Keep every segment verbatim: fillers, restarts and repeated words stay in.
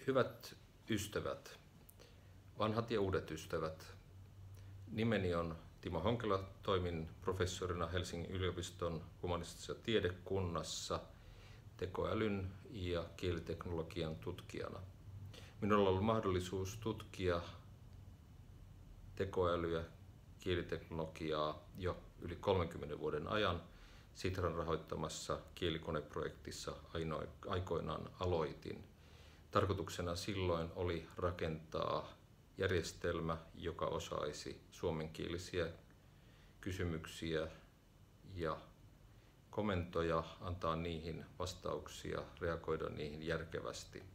Hyvät ystävät, vanhat ja uudet ystävät. Nimeni on Timo Honkela, toimin professorina Helsingin yliopiston humanistisessa tiedekunnassa tekoälyn ja kieliteknologian tutkijana. Minulla on ollut mahdollisuus tutkia tekoälyä, kieliteknologiaa jo yli kolmenkymmenen vuoden ajan Sitran rahoittamassa kielikoneprojektissa aikoinaan aloitin. Tarkoituksena silloin oli rakentaa järjestelmä, joka osaisi suomenkielisiä kysymyksiä ja komentoja, antaa niihin vastauksia, reagoida niihin järkevästi.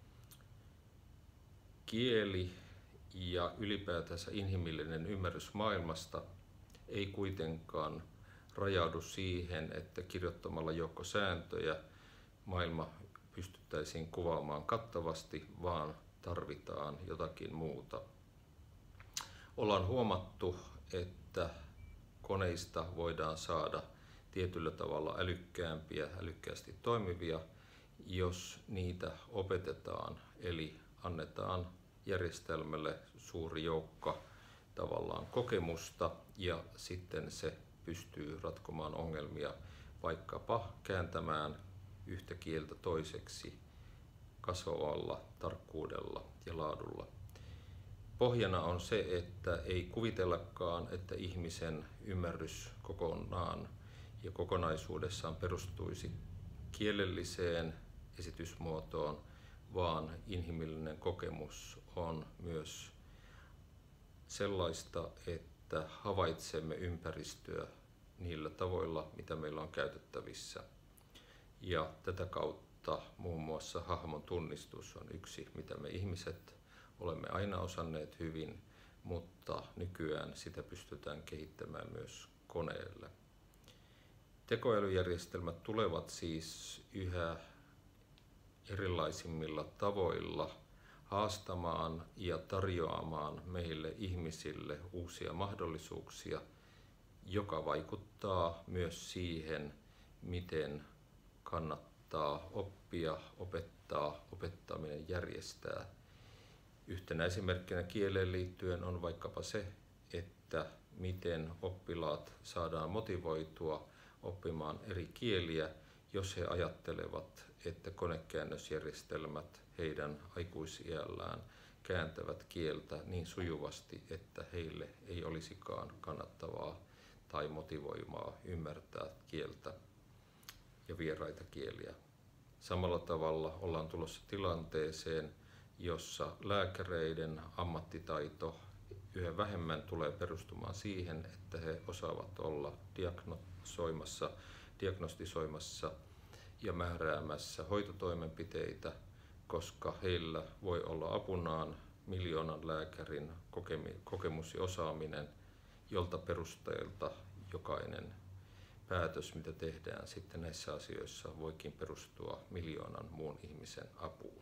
Kieli ja ylipäätänsä inhimillinen ymmärrys maailmasta ei kuitenkaan rajaudu siihen, että kirjoittamalla joukko sääntöjä maailma pystyttäisiin kuvaamaan kattavasti, vaan tarvitaan jotakin muuta. Ollaan huomattu, että koneista voidaan saada tietyllä tavalla älykkäämpiä, älykkäästi toimivia, jos niitä opetetaan, eli annetaan järjestelmälle suuri joukko tavallaan kokemusta ja sitten se pystyy ratkomaan ongelmia, vaikkapa kääntämään yhtä kieltä toiseksi kasvavalla tarkkuudella ja laadulla. Pohjana on se, että ei kuvitellakaan, että ihmisen ymmärrys kokonaan ja kokonaisuudessaan perustuisi kielelliseen esitysmuotoon, vaan inhimillinen kokemus on myös sellaista, että havaitsemme ympäristöä niillä tavoilla, mitä meillä on käytettävissä. Ja tätä kautta muun muassa hahmon tunnistus on yksi, mitä me ihmiset olemme aina osanneet hyvin, mutta nykyään sitä pystytään kehittämään myös koneelle. Tekoälyjärjestelmät tulevat siis yhä erilaisimmilla tavoilla haastamaan ja tarjoamaan meille ihmisille uusia mahdollisuuksia, joka vaikuttaa myös siihen, miten kannattaa oppia, opettaa, opettaminen järjestää. Yhtenä esimerkkinä kieleen liittyen on vaikkapa se, että miten oppilaat saadaan motivoitua oppimaan eri kieliä, jos he ajattelevat, että konekäännösjärjestelmät heidän aikuisiällään kääntävät kieltä niin sujuvasti, että heille ei olisikaan kannattavaa tai motivoimaa ymmärtää kieltä ja vieraita kieliä. Samalla tavalla ollaan tulossa tilanteeseen, jossa lääkäreiden ammattitaito yhä vähemmän tulee perustumaan siihen, että he osaavat olla diagnosoimassa, diagnostisoimassa ja määräämässä hoitotoimenpiteitä, koska heillä voi olla apunaan miljoonan lääkärin kokemus ja osaaminen, jolta perusteelta jokainen päätös, mitä tehdään sitten näissä asioissa, voikin perustua miljoonan muun ihmisen apuun.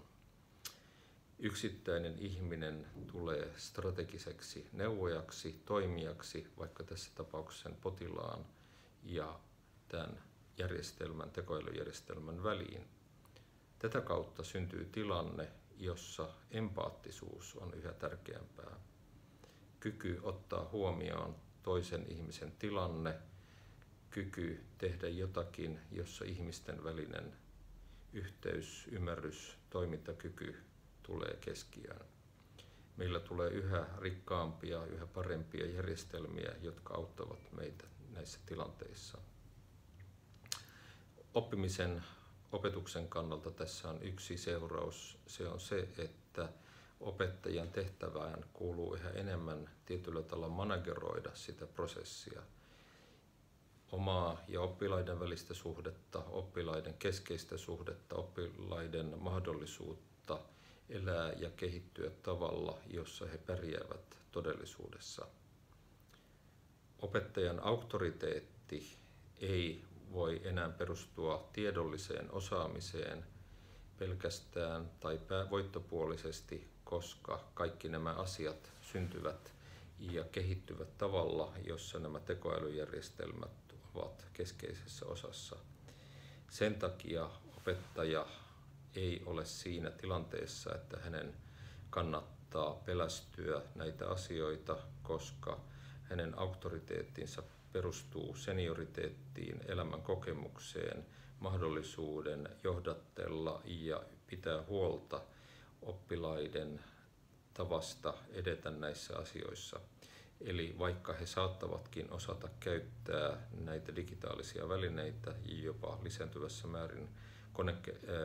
Yksittäinen ihminen tulee strategiseksi neuvojaksi, toimijaksi, vaikka tässä tapauksessa sen potilaan ja tämän järjestelmän, tekoälyjärjestelmän väliin. Tätä kautta syntyy tilanne, jossa empaattisuus on yhä tärkeämpää. Kyky ottaa huomioon toisen ihmisen tilanne, kyky tehdä jotakin, jossa ihmisten välinen yhteys, ymmärrys, toimintakyky tulee keskiöön. Meillä tulee yhä rikkaampia, yhä parempia järjestelmiä, jotka auttavat meitä näissä tilanteissa. Oppimisen, opetuksen kannalta tässä on yksi seuraus. Se on se, että opettajan tehtävään kuuluu yhä enemmän tietyllä tavalla manageroida sitä prosessia. Omaa ja oppilaiden välistä suhdetta, oppilaiden keskeistä suhdetta, oppilaiden mahdollisuutta elää ja kehittyä tavalla, jossa he pärjäävät todellisuudessa. Opettajan auktoriteetti ei voi enää perustua tiedolliseen osaamiseen pelkästään tai voittopuolisesti, koska kaikki nämä asiat syntyvät ja kehittyvät tavalla, jossa nämä tekoälyjärjestelmät ovat keskeisessä osassa. Sen takia opettaja ei ole siinä tilanteessa, että hänen kannattaa pelästyä näitä asioita, koska hänen auktoriteettinsa perustuu senioriteettiin, elämän kokemukseen, mahdollisuuden johdattella ja pitää huolta oppilaiden tavasta edetä näissä asioissa. Eli vaikka he saattavatkin osata käyttää näitä digitaalisia välineitä jopa lisääntyvässä määrin kone-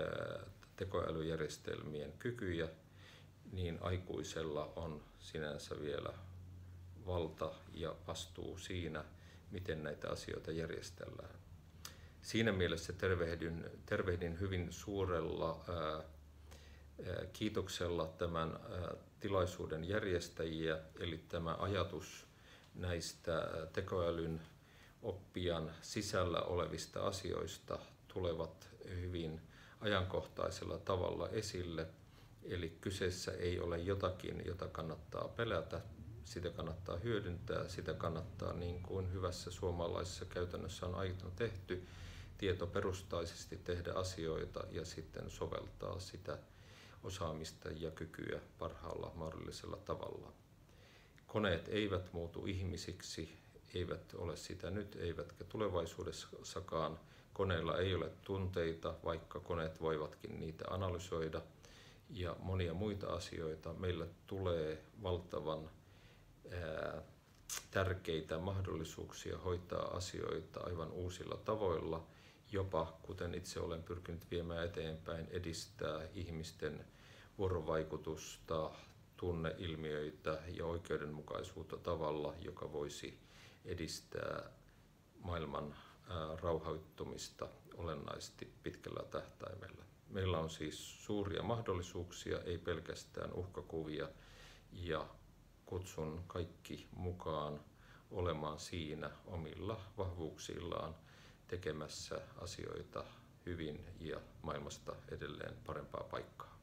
tekoälyjärjestelmien kykyjä, niin aikuisella on sinänsä vielä valta ja vastuu siinä, miten näitä asioita järjestellään. Siinä mielessä tervehdin, tervehdin hyvin suurella ää, kiitoksella tämän tilaisuuden järjestäjiä, eli tämä ajatus näistä tekoälyn oppijan sisällä olevista asioista tulevat hyvin ajankohtaisella tavalla esille. Eli kyseessä ei ole jotakin, jota kannattaa pelätä, sitä kannattaa hyödyntää, sitä kannattaa niin kuin hyvässä suomalaisessa käytännössä on aina tehty, tietoperustaisesti tehdä asioita ja sitten soveltaa sitä osaamista ja kykyä parhaalla mahdollisella tavalla. Koneet eivät muutu ihmisiksi, eivät ole sitä nyt, eivätkä tulevaisuudessakaan. Koneilla ei ole tunteita, vaikka koneet voivatkin niitä analysoida ja monia muita asioita. Meillä tulee valtavan ää, tärkeitä mahdollisuuksia hoitaa asioita aivan uusilla tavoilla, jopa, kuten itse olen pyrkinyt viemään eteenpäin, edistää ihmisten vuorovaikutusta, tunneilmiöitä ja oikeudenmukaisuutta tavalla, joka voisi edistää maailman rauhoittumista olennaisesti pitkällä tähtäimellä. Meillä on siis suuria mahdollisuuksia, ei pelkästään uhkakuvia, ja kutsun kaikki mukaan olemaan siinä omilla vahvuuksillaan tekemässä asioita hyvin ja maailmasta edelleen parempaa paikkaa.